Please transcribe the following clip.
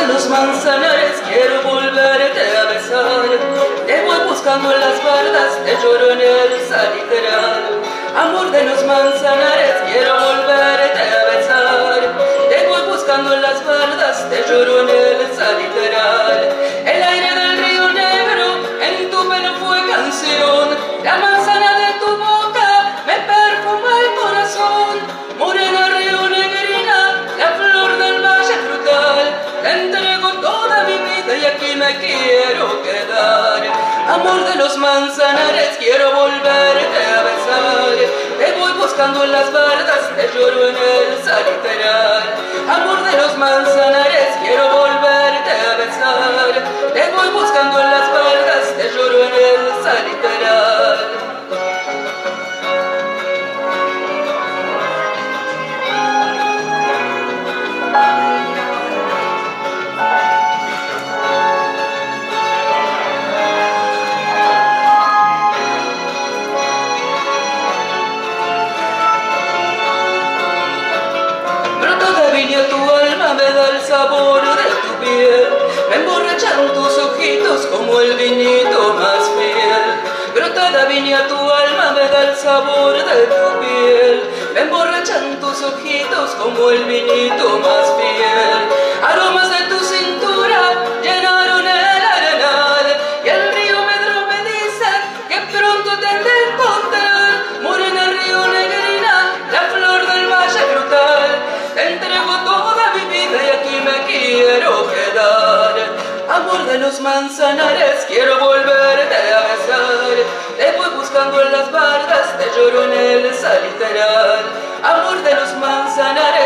de los manzanares, quiero volverte a besar. Te voy buscando en las bardas, te lloro en el salitral. Amor de los manzanares, quiero volverte a besar. Te voy buscando en las bardas, te lloro en el salitral. El aire del río negro en tu pelo fue canción. La manzana de tu boca me perfuma el corazón. Morena río negrina, la flor del valle frutal. Te entrego toda mi vida y aquí me quiero quedar. Amor de los manzanares, quiero volverte a besar. Te voy buscando en las bardas, te lloro en el salitral. Amor de los manzanares, quiero volverte a besar. Te voy buscando en las bardas, te lloro en el salitral. Tu alma me da el sabor de tu piel, me emborrachan tus ojitos como el vinito más fiel. Brotada viña tu alma me da el sabor de tu piel, me emborrachan tus ojitos como el vinito más fiel. Aromas de tu cintura llenaron el arenal y el río Medro me dice que pronto te han de encontrar. Morena río negrina, la flor del valle frutal. Te entrego toda mi vida y aquí me quiero quedar. Amor de los manzanares, quiero volverte a besar. Te voy buscando en las bardas, te lloro en el salitral. Amor de los manzanares,